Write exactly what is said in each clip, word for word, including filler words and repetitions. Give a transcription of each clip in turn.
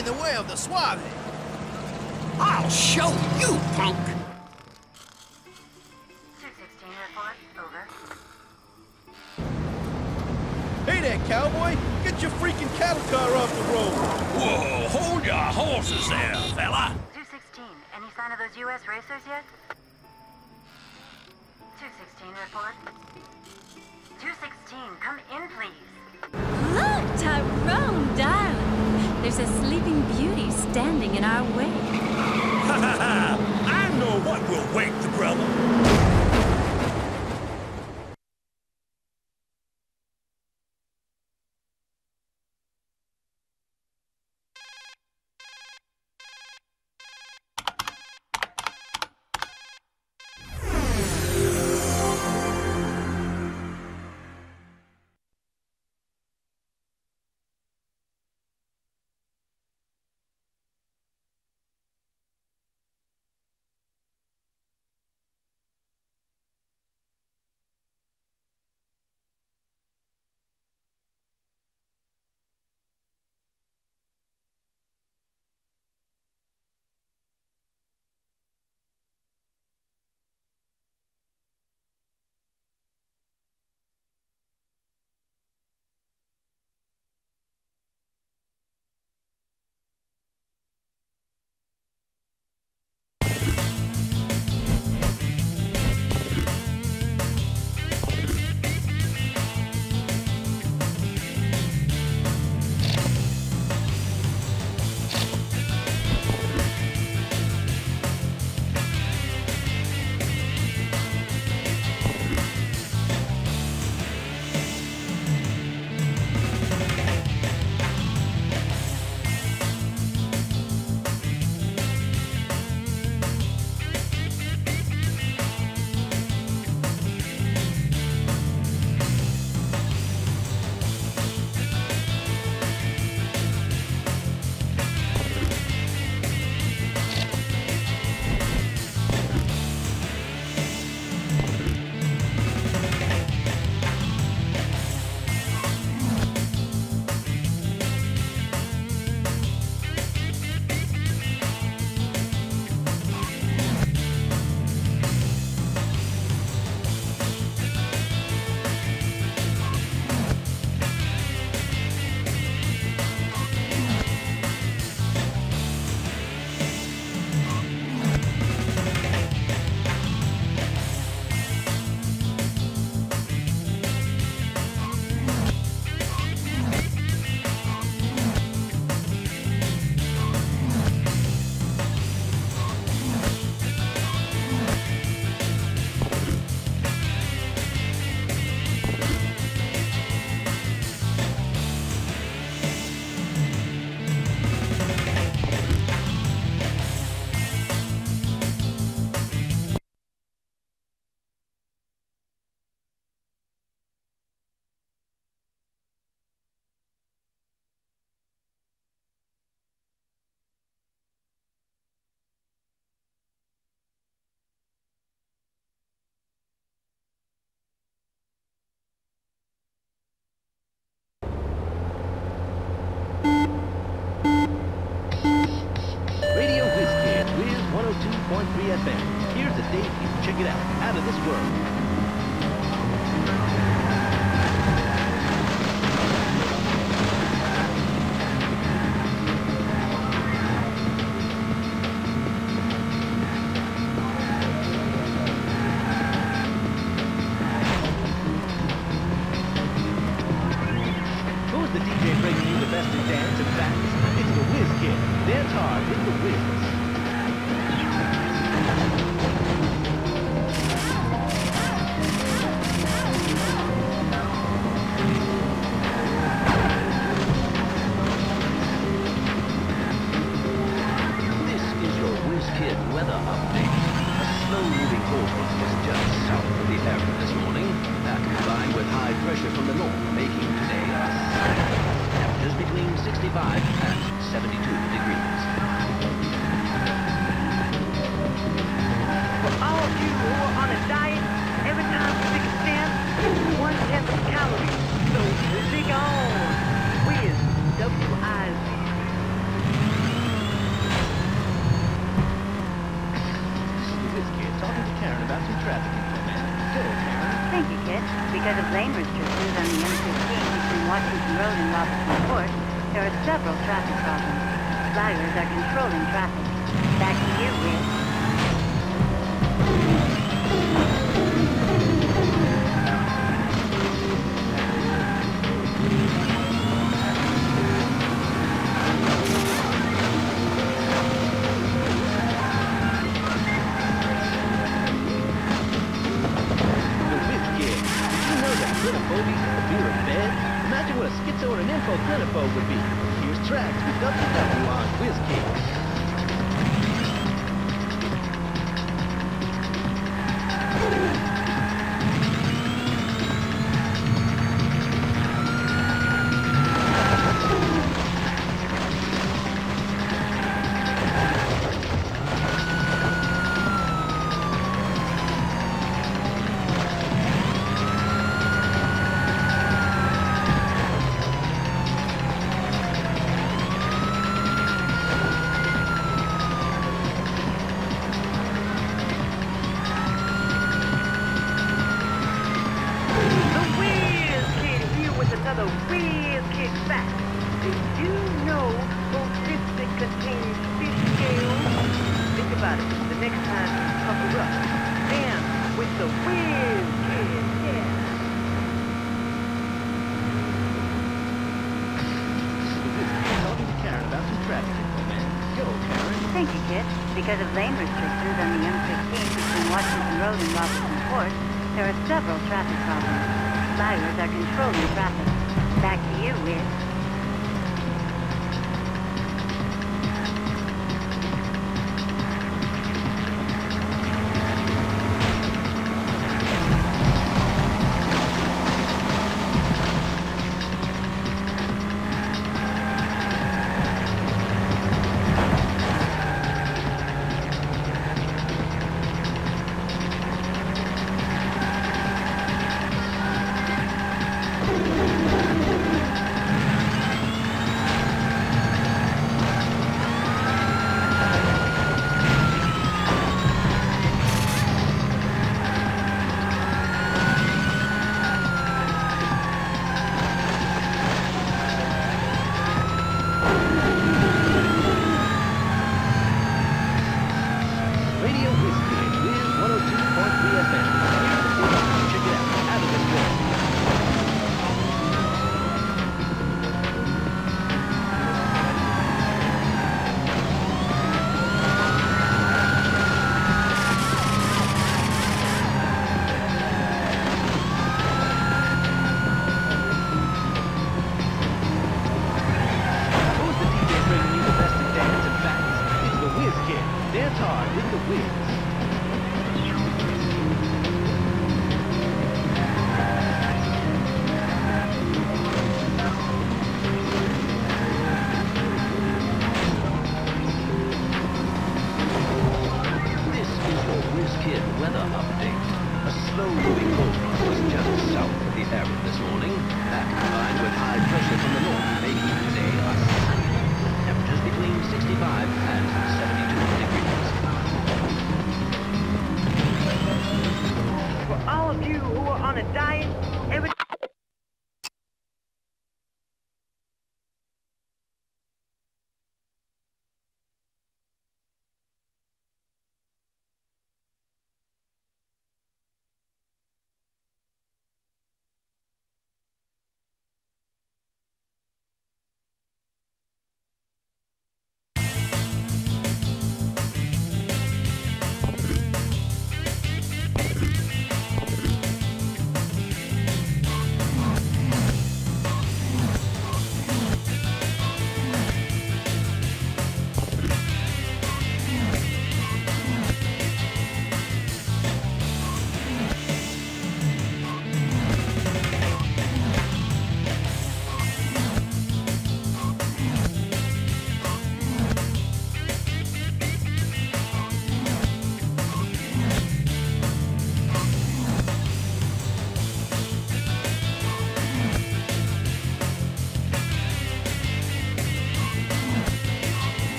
in the way of the Suave. I'll show you, punk! two sixteen report, over. Hey there, cowboy! Get your freaking cattle car off the road! Whoa, hold your horses there, fella! two sixteen, any sign of those U S racers yet? two sixteen report. two sixteen, come in, please. Look, Tyrone, darling. There's a sleeping beauty standing in our way. Ha ha ha! I know what will wake the brother. one oh two point three F M. Here's a debut. Check it out. Out of this world. Who's the D J bringing you the best in dance and facts? It's the Whiz Kid. Dance hard with the Whiz. Weather update. A slow-moving cold was just south of the area this morning. That combined with high pressure from the north, making today a temperatures between sixty-five and seventy-two degrees. For all of you who are on a diet, every time you take a stand, it's one tenth of calories. So zig on. Whiz, W I Z. talking to Karen about some traffic info, man. Go, Karen. Thank you, Kit. Because of lane restrictions on the M fifteen between Washington Road and Robinson Court, there are several traffic problems. Flyers are controlling traffic. Back to you, Wiz. Info would be. Here's tracks with W W on WizKids. Because of lane restrictions on the M fifteen between Washington Road and Robinson Court, there are several traffic problems. Flyers are controlling traffic. Back to you, Wiz.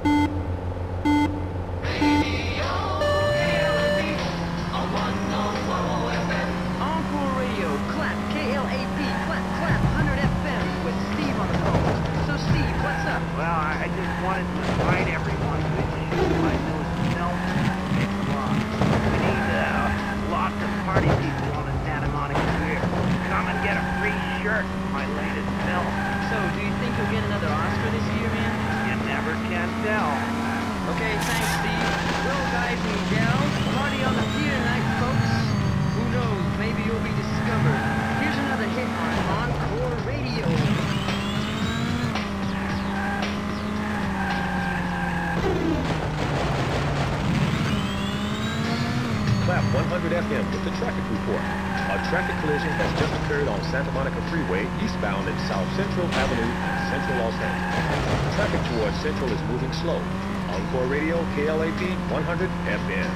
Encore Radio, clap, K L A P, clap, clap, one hundred F M with Steve on the phone. So Steve, what's up? Well, I just wanted to invite everyone to shoot my newest film, It's Lost. We need uh, lots of party people on the Santa Monica Pier. Come and get a free shirt for my latest film. So, do you think you'll get another Oscar this year, man? You never can tell. Okay, thanks, Steve. Well, guys and gals, party on the pier tonight, folks. Who knows, maybe you'll be discovered. Here's another hit on Encore Radio. Clap one hundred F M with the traffic report. A traffic collision has just occurred on Santa Monica Freeway, eastbound in South Central Avenue in Central Los Angeles. Traffic towards Central is moving slow. Encore Radio, K L A P one hundred F M.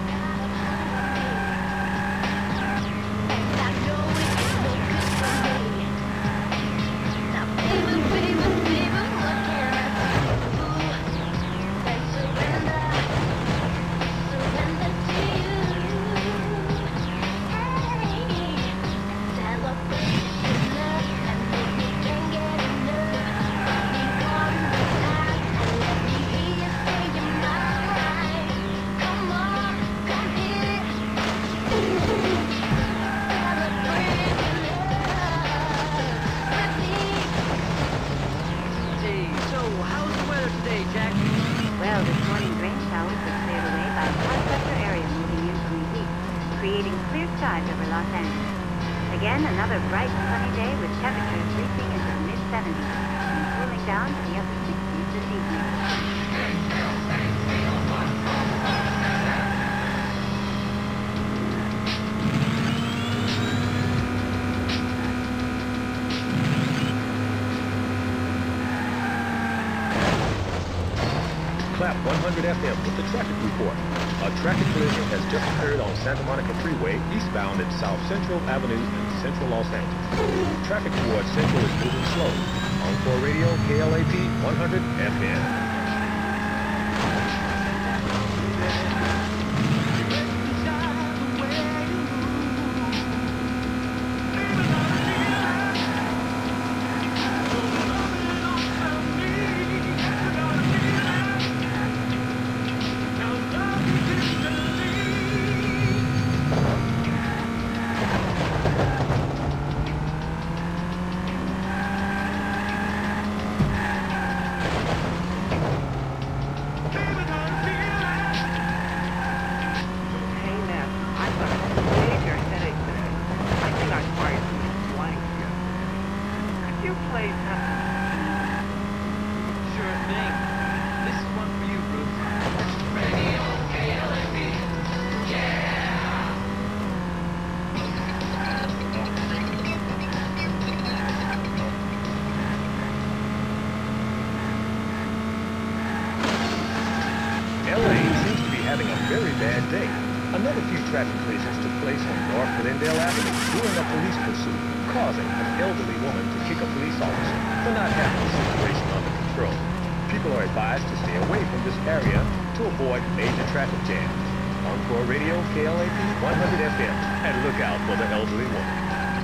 Well, this morning's rain showers were cleared away by a high pressure area moving in from the east, creating clear skies over Los Angeles. Again, another bright, sunny day with temperatures reaching into the mid seventies and cooling down to the upper sixties this evening. Clap one hundred F M with the traffic report. A traffic collision has just occurred on Santa Monica Freeway, eastbound in South Central Avenue in Central Los Angeles. Traffic towards Central is moving slow. Encore Radio, K L A P one hundred F M. L A seems to be having a very bad day. Another few traffic collisions took place on North Glendale Avenue during a police pursuit, causing an elderly woman to kick a police officer for not having the situation under control. People are advised to stay away from this area to avoid major traffic jams. Encore Radio, K L A P one hundred F M, and look out for the elderly woman.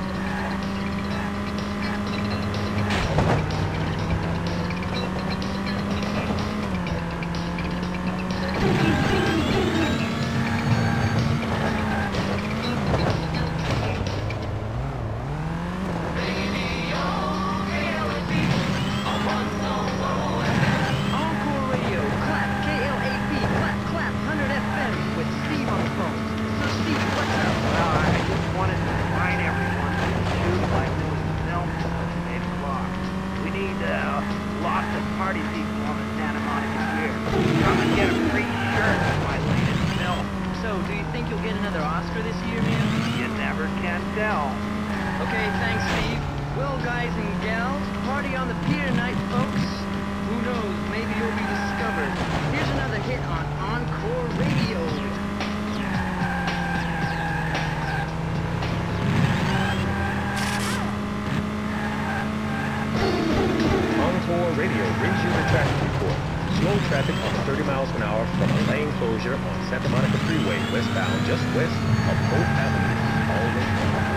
party people on the Santa Monica Pier. Come and get a free shirt for my latest film. So, do you think you'll get another Oscar this year, man? You never can tell. Okay, thanks, Steve. Well, guys and gals, party on the pier tonight, folks. Who knows, maybe you'll be discovered. Here's another hit on Encore Radio. Encore Radio brings you the traffic report. Slow traffic miles an hour from a lane closure on Santa Monica Freeway westbound just west of Hope Avenue, Baldwin Park.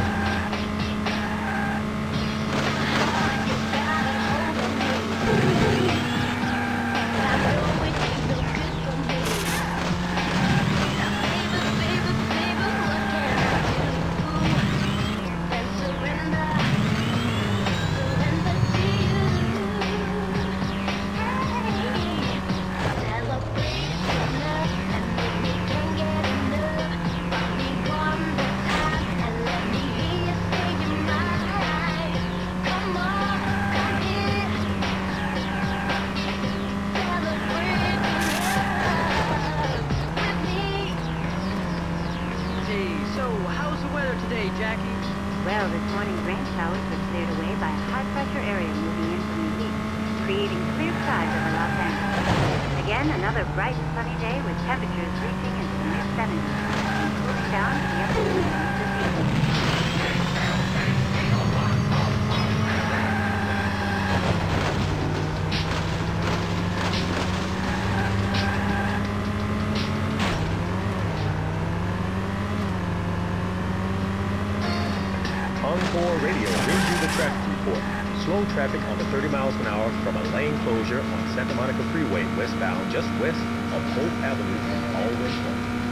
Well, this morning's rain showers were cleared away by a high-pressure area moving in from the east, creating clear skies over Los Angeles. Again, another bright, sunny day with temperatures reaching into the mid seventies and cooling down to the upper eighties this evening. Encore Radio brings you the traffic report. Slow traffic under thirty miles an hour from a lane closure on Santa Monica Freeway westbound just west of Hope Avenue in Baldwin Park.